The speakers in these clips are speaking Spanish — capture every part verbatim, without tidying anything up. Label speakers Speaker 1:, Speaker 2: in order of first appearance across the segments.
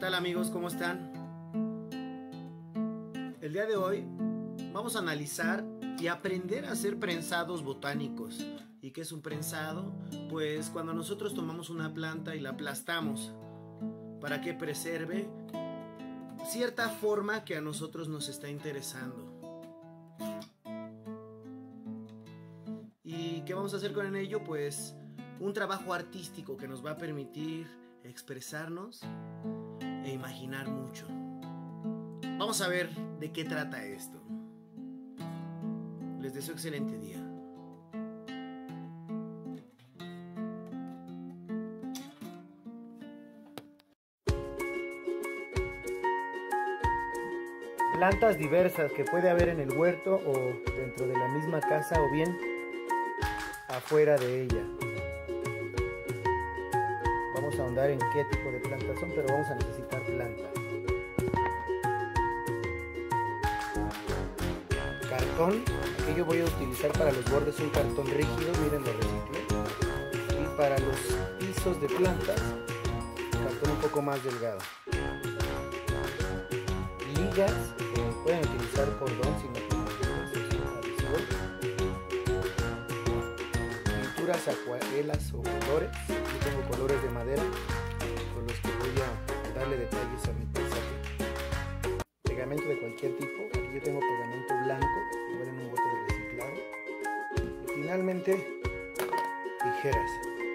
Speaker 1: tal amigos? ¿Cómo están? El día de hoy vamos a analizar y aprender a hacer prensados botánicos. ¿Y qué es un prensado? Pues cuando nosotros tomamos una planta y la aplastamos para que preserve cierta forma que a nosotros nos está interesando. ¿Y qué vamos a hacer con ello? Pues un trabajo artístico que nos va a permitir expresarnos e imaginar mucho. Vamos a ver de qué trata esto. Les deseo excelente día. Plantas diversas que puede haber en el huerto o dentro de la misma casa o bien afuera de ella. Vamos a ahondar en qué tipo de plantas son, pero vamos a necesitar plantas. Cartón, que yo voy a utilizar para los bordes un cartón rígido, miren lo reciclé. Y para los pisos de plantas, cartón un poco más delgado. Ligas, que pueden utilizar cordón si no tienen adhesivo. Pinturas, acuarelas o colores. Yo tengo colores de madera con los que voy a darle detalles a mi paisaje. Pegamento de cualquier tipo. Aquí yo tengo pegamento blanco, igual en un bote de reciclado. Y finalmente, tijeras.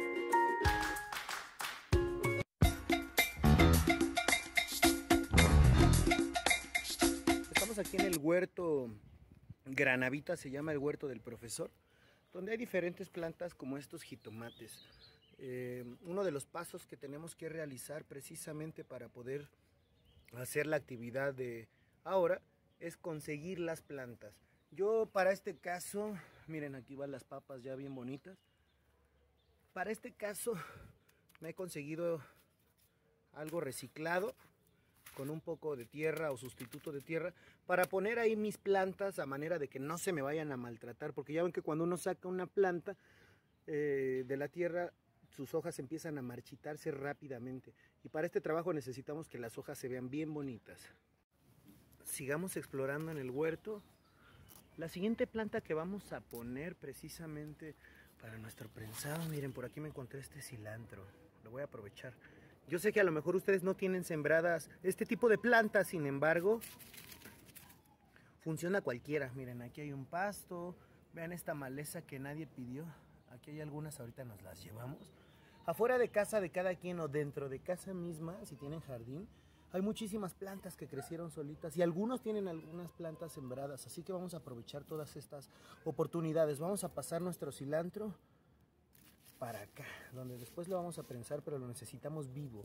Speaker 1: Estamos aquí en el huerto Granavita, se llama el huerto del profesor, donde hay diferentes plantas como estos jitomates. Eh, uno de los pasos que tenemos que realizar precisamente para poder hacer la actividad de ahora es conseguir las plantas. Yo para este caso, miren, aquí van las papas ya bien bonitas. Para este caso me he conseguido algo reciclado con un poco de tierra o sustituto de tierra para poner ahí mis plantas a manera de que no se me vayan a maltratar, porque ya ven que cuando uno saca una planta eh, de la tierra, sus hojas empiezan a marchitarse rápidamente, y para este trabajo necesitamos que las hojas se vean bien bonitas. Sigamos explorando en el huerto. La siguiente planta que vamos a poner precisamente para nuestro prensado, miren, por aquí me encontré este cilantro, lo voy a aprovechar. Yo sé que a lo mejor ustedes no tienen sembradas este tipo de plantas, sin embargo, funciona cualquiera. Miren, aquí hay un pasto, vean esta maleza que nadie pidió. Aquí hay algunas, ahorita nos las llevamos. Afuera de casa de cada quien o dentro de casa misma, si tienen jardín, hay muchísimas plantas que crecieron solitas y algunos tienen algunas plantas sembradas. Así que vamos a aprovechar todas estas oportunidades. Vamos a pasar nuestro cilantro para acá, donde después lo vamos a prensar, pero lo necesitamos vivo.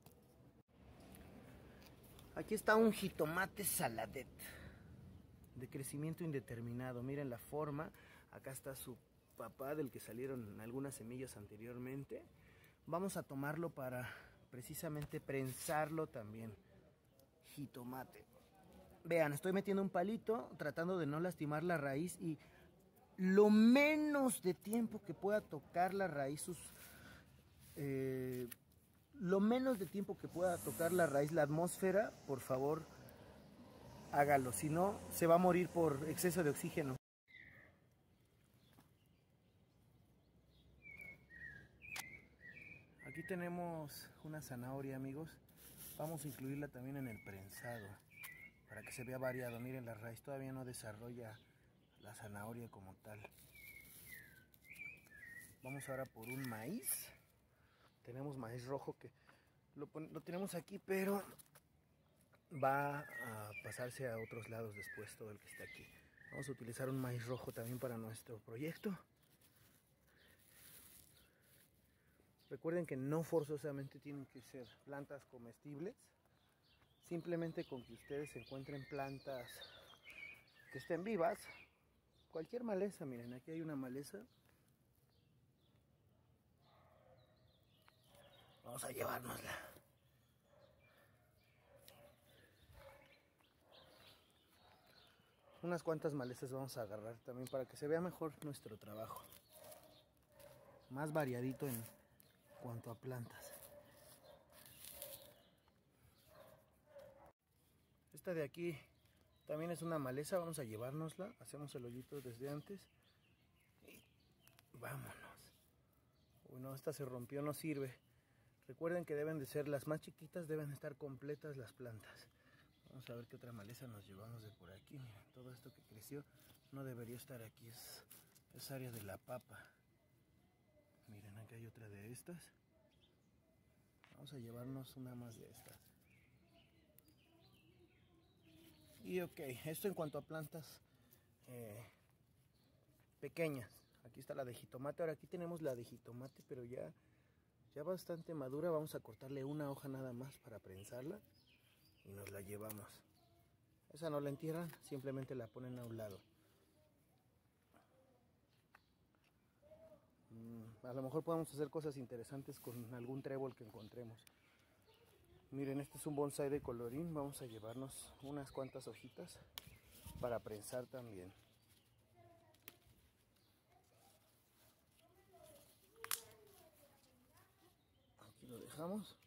Speaker 1: Aquí está un jitomate saladet de crecimiento indeterminado. Miren la forma. Acá está su papá, del que salieron algunas semillas anteriormente. Vamos a tomarlo para precisamente prensarlo también. Jitomate. Vean, estoy metiendo un palito tratando de no lastimar la raíz y lo menos de tiempo que pueda tocar la raíz, sus, eh, lo menos de tiempo que pueda tocar la raíz, la atmósfera, por favor, hágalo, si no, se va a morir por exceso de oxígeno. Aquí tenemos una zanahoria, amigos. Vamos a incluirla también en el prensado para que se vea variado. Miren, la raíz todavía no desarrolla la zanahoria como tal. Vamos ahora por un maíz. Tenemos maíz rojo que lo, lo tenemos aquí, pero va a pasarse a otros lados después, todo el que está aquí. Vamos a utilizar un maíz rojo también para nuestro proyecto. Recuerden que no forzosamente tienen que ser plantas comestibles. Simplemente con que ustedes encuentren plantas que estén vivas. Cualquier maleza, miren, aquí hay una maleza. Vamos a llevárnosla. Unas cuantas malezas vamos a agarrar también para que se vea mejor nuestro trabajo. Más variadito en cuanto a plantas. Esta de aquí también es una maleza, vamos a llevárnosla. Hacemos el hoyito desde antes. Y vámonos. Uy, no, esta se rompió, no sirve. Recuerden que deben de ser las más chiquitas, deben estar completas las plantas. Vamos a ver qué otra maleza nos llevamos de por aquí. Miren, todo esto que creció no debería estar aquí, es, es área de la papa. Miren, aquí hay otra de estas. Vamos a llevarnos una más de estas. Y ok, esto en cuanto a plantas eh, pequeñas. Aquí está la de jitomate. Ahora aquí tenemos la de jitomate, pero ya, ya bastante madura. Vamos a cortarle una hoja nada más para prensarla y nos la llevamos. Esa no la entierran, simplemente la ponen a un lado. Mm, a lo mejor podemos hacer cosas interesantes con algún trébol que encontremos. Miren, este es un bonsai de colorín. Vamos a llevarnos unas cuantas hojitas para prensar también. Aquí lo dejamos.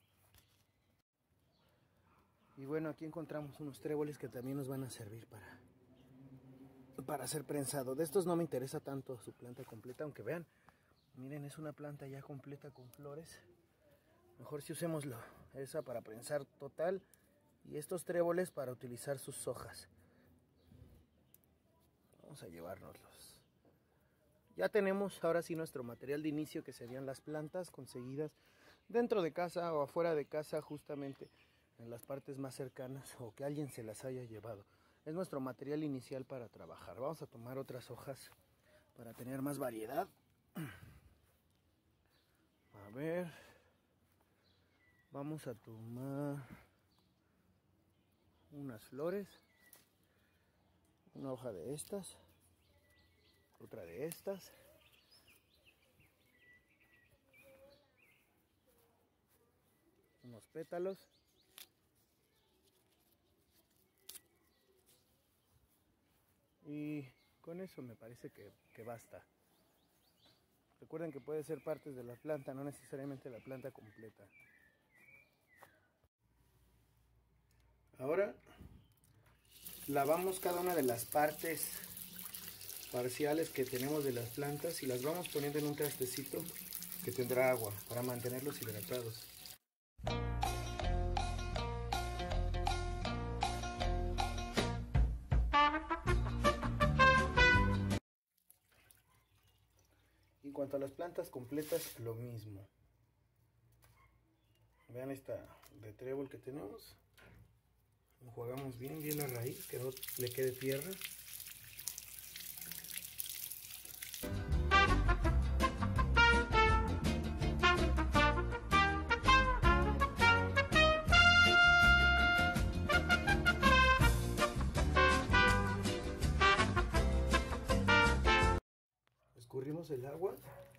Speaker 1: Y bueno, aquí encontramos unos tréboles que también nos van a servir para, para hacer prensado. De estos no me interesa tanto su planta completa, aunque vean, miren, es una planta ya completa con flores. Mejor si usémoslo, esa para prensar total y estos tréboles para utilizar sus hojas. Vamos a llevárnoslos. Ya tenemos ahora sí nuestro material de inicio, que serían las plantas conseguidas dentro de casa o afuera de casa, justamente en las partes más cercanas, o que alguien se las haya llevado. Es nuestro material inicial para trabajar. Vamos a tomar otras hojas para tener más variedad. A ver, vamos a tomar unas flores, una hoja de estas, otra de estas, unos pétalos, y con eso me parece que, que basta. Recuerden que puede ser partes de la planta, no necesariamente la planta completa. Ahora lavamos cada una de las partes parciales que tenemos de las plantas y las vamos poniendo en un trastecito que tendrá agua para mantenerlos hidratados. En cuanto a las plantas completas, lo mismo. Vean esta de trébol que tenemos. Enjuagamos bien, bien la raíz, que no le quede tierra. Escurrimos el agua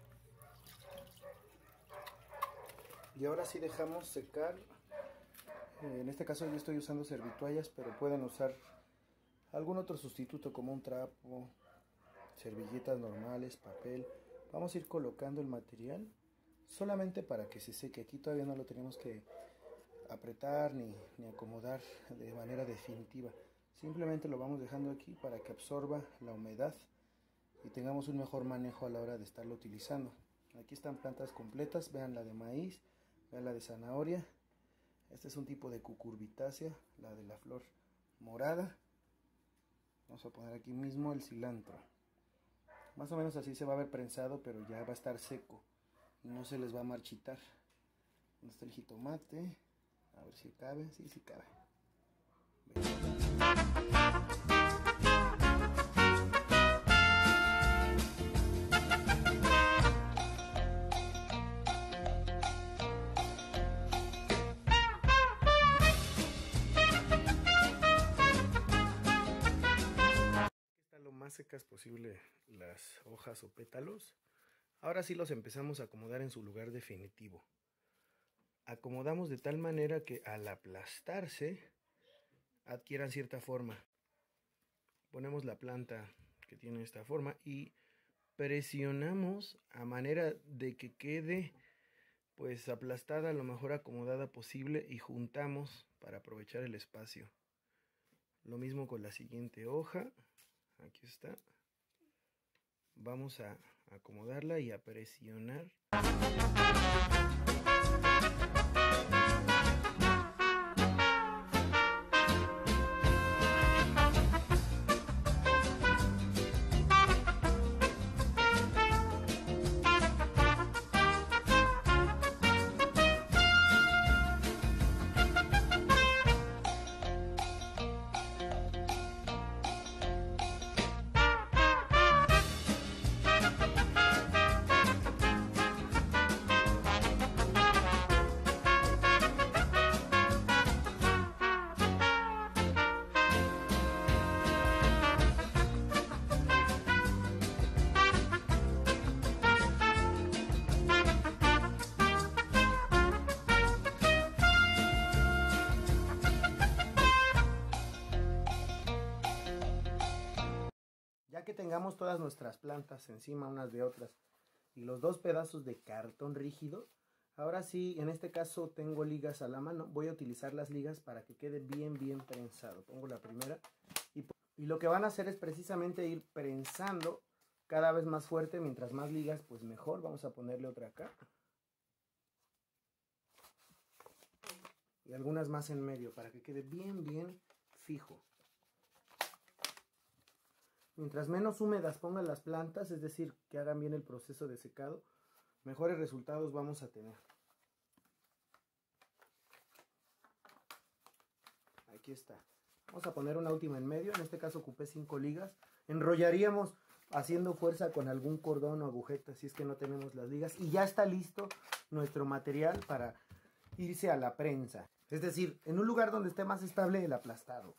Speaker 1: y ahora sí dejamos secar. En este caso yo estoy usando servitoallas, pero pueden usar algún otro sustituto como un trapo, servilletas normales, papel. Vamos a ir colocando el material solamente para que se seque. Aquí todavía no lo tenemos que apretar ni, ni acomodar de manera definitiva. Simplemente lo vamos dejando aquí para que absorba la humedad y tengamos un mejor manejo a la hora de estarlo utilizando. Aquí están plantas completas, vean la de maíz, vean la de zanahoria. Este es un tipo de cucurbitácea, la de la flor morada. Vamos a poner aquí mismo el cilantro. Más o menos así se va a ver prensado, pero ya va a estar seco y no se les va a marchitar. ¿Dónde está el jitomate? A ver si cabe, sí, sí cabe. Lo más secas posible las hojas o pétalos. Ahora sí los empezamos a acomodar en su lugar definitivo. Acomodamos de tal manera que al aplastarse adquieran cierta forma. Ponemos la planta que tiene esta forma y presionamos a manera de que quede pues aplastada, lo mejor acomodada posible, y juntamos para aprovechar el espacio. Lo mismo con la siguiente hoja. Aquí está. Vamos a acomodarla y a presionar. Ya que tengamos todas nuestras plantas encima unas de otras y los dos pedazos de cartón rígido, ahora sí, en este caso tengo ligas a la mano. Voy a utilizar las ligas para que quede bien bien prensado. Pongo la primera y, y lo que van a hacer es precisamente ir prensando cada vez más fuerte. Mientras más ligas, pues mejor. Vamos a ponerle otra acá y algunas más en medio para que quede bien bien fijo. Mientras menos húmedas pongan las plantas, es decir, que hagan bien el proceso de secado, mejores resultados vamos a tener. Aquí está. Vamos a poner una última en medio. En este caso ocupé cinco ligas. Enrollaríamos haciendo fuerza con algún cordón o agujeta si es que no tenemos las ligas. Y ya está listo nuestro material para irse a la prensa. Es decir, en un lugar donde esté más estable el aplastado.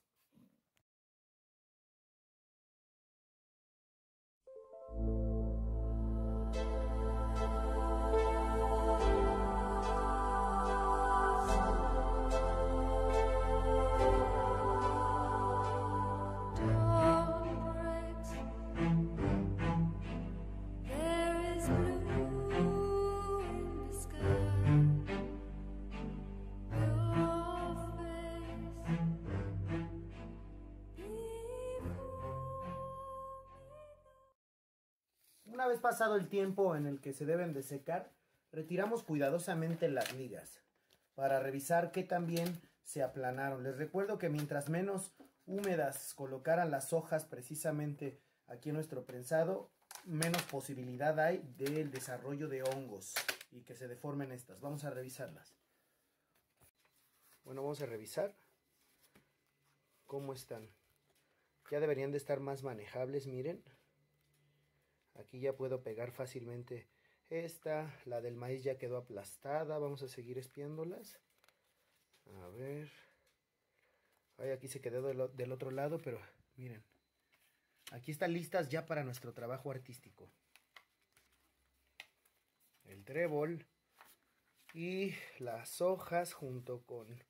Speaker 1: Una vez pasado el tiempo en el que se deben de secar, retiramos cuidadosamente las ligas para revisar que también se aplanaron. Les recuerdo que mientras menos húmedas colocaran las hojas precisamente aquí en nuestro prensado, menos posibilidad hay del desarrollo de hongos y que se deformen estas. Vamos a revisarlas. Bueno, vamos a revisar cómo están. Ya deberían de estar más manejables, miren. Aquí ya puedo pegar fácilmente esta. La del maíz ya quedó aplastada. Vamos a seguir espiándolas. A ver. Ay, aquí se quedó del, del otro lado, pero miren. Aquí están listas ya para nuestro trabajo artístico. El trébol y las hojas junto con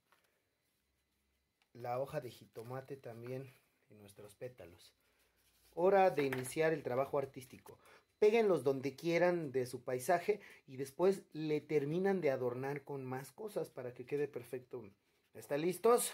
Speaker 1: la hoja de jitomate también y nuestros pétalos. Hora de iniciar el trabajo artístico. Péguenlos donde quieran de su paisaje y después le terminan de adornar con más cosas para que quede perfecto. ¿Están listos?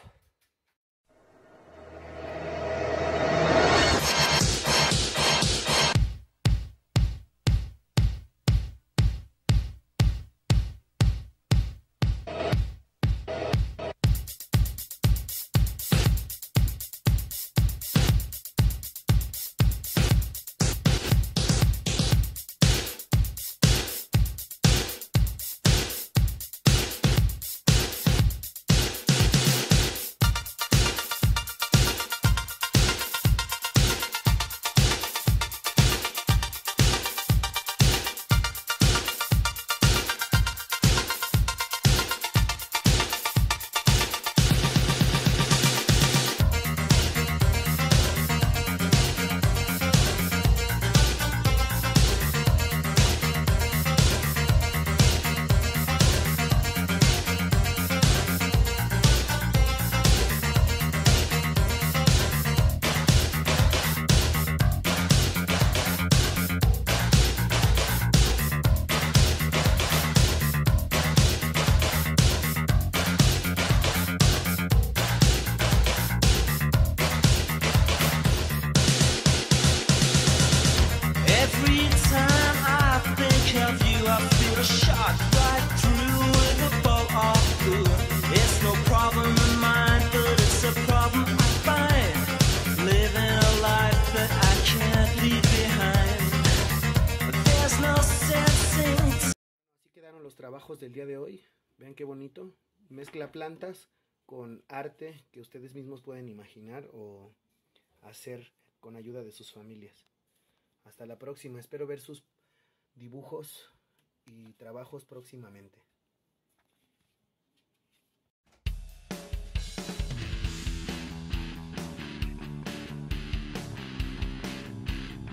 Speaker 1: trabajos del día de hoy. Vean qué bonito. Mezcla plantas con arte que ustedes mismos pueden imaginar o hacer con ayuda de sus familias. Hasta la próxima. Espero ver sus dibujos y trabajos próximamente.